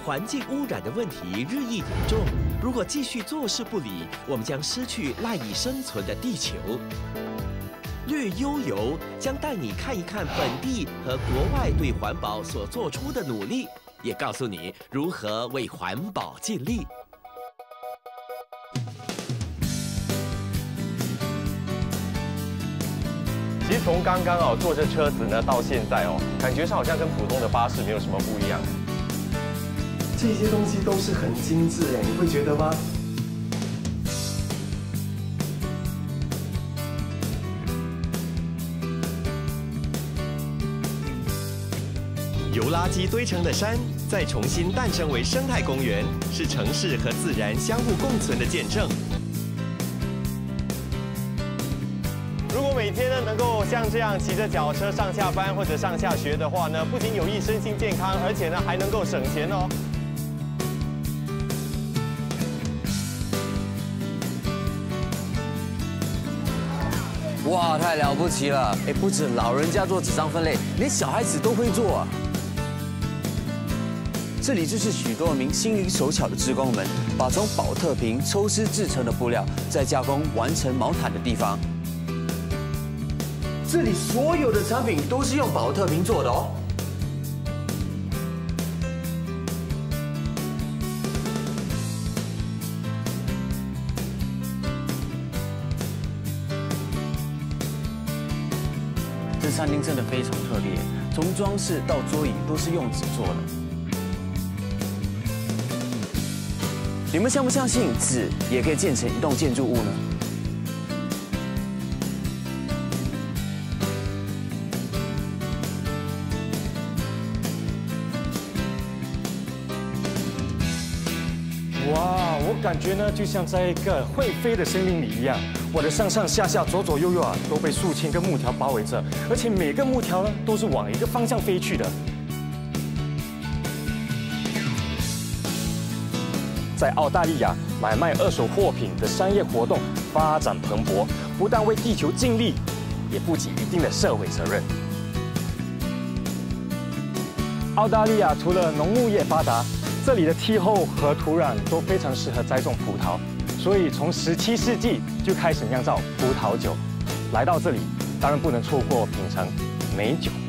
环境污染的问题日益严重。如果继续坐视不理，我们将失去赖以生存的地球。绿悠游将带你看一看本地和国外对环保所做出的努力，也告诉你如何为环保尽力。 其实从刚刚坐这车子呢到现在感觉上好像跟普通的巴士没有什么不一样。 这些东西都是很精致哎，你会觉得吗？ 由垃圾堆成的山，再重新诞生为生态公园，是城市和自然相互共存的见证。 如果每天呢能够像这样骑着脚车上下班或者上下学的话呢，不仅有益身心健康，而且呢还能够省钱哦。 哇，太了不起了！哎，不止老人家做纸张分类，连小孩子都会做啊。这里就是许多名心灵手巧的志工们，把从保特瓶抽丝制成的布料，再加工完成毛毯的地方。 这里所有的产品都是用保特瓶做的哦。这餐厅真的非常特别，从装饰到桌椅都是用纸做的。你们相不相信纸也可以建成一栋建筑物呢？ 哇，我感觉呢，就像在一个会飞的森林里一样，我的上上下下、左左右右啊，都被数千根木条包围着，而且每个木条呢，都是往一个方向飞去的。在澳大利亚，买卖二手货品的商业活动发展蓬勃，不但为地球尽力，也负起一定的社会责任。澳大利亚除了农牧业发达， 这里的气候和土壤都非常适合栽种葡萄，所以从17世纪就开始酿造葡萄酒。来到这里，当然不能错过品尝美酒。